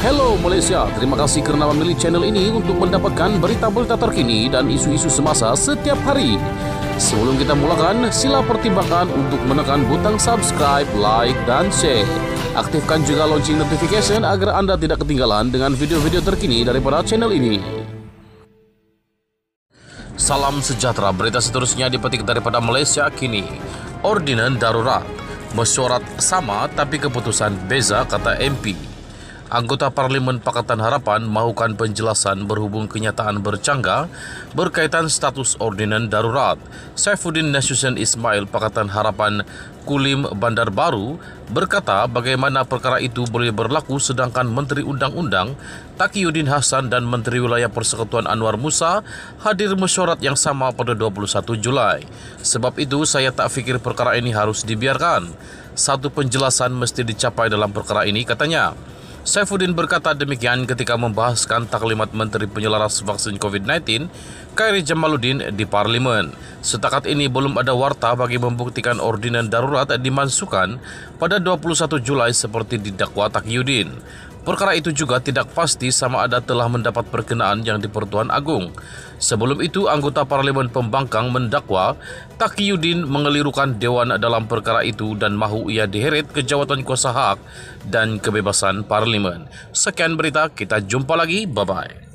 Hello Malaysia, terima kasih kerana memilih channel ini untuk mendapatkan berita-berita terkini dan isu-isu semasa setiap hari. Sebelum kita mulakan, sila pertimbangkan untuk menekan butang subscribe, like dan share. Aktifkan juga lonceng notification agar anda tidak ketinggalan dengan video-video terkini daripada channel ini. Salam sejahtera, berita seterusnya dipetik daripada Malaysia Kini. Ordinan darurat, mesyuarat sama tapi keputusan beza, kata MP. Anggota Parlimen Pakatan Harapan mahukan penjelasan berhubung kenyataan bercanggah berkaitan status ordinan darurat. Saifuddin Nasution Ismail Pakatan Harapan Kulim Bandar Baru berkata bagaimana perkara itu boleh berlaku sedangkan Menteri Undang-Undang Taqiyuddin Hassan dan Menteri Wilayah Persekutuan Anwar Musa hadir mesyuarat yang sama pada 21 Julai. Sebab itu saya tak fikir perkara ini harus dibiarkan. Satu penjelasan mesti dicapai dalam perkara ini, katanya. Saifuddin berkata demikian ketika membahaskan taklimat Menteri Penyelaras Vaksin COVID-19 Khairy Jamaluddin di Parlimen. Setakat ini belum ada warta bagi membuktikan ordinan darurat dimasukkan pada 21 Julai seperti didakwa Taqiyuddin. Perkara itu juga tidak pasti sama ada telah mendapat perkenaan yang di-Pertuan Agong. Sebelum itu, anggota Parlimen Pembangkang mendakwa Taqiyuddin mengelirukan Dewan dalam perkara itu dan mahu ia diheret ke jawatan kuasa hak dan kebebasan Parlimen. Sekian berita, kita jumpa lagi, bye-bye.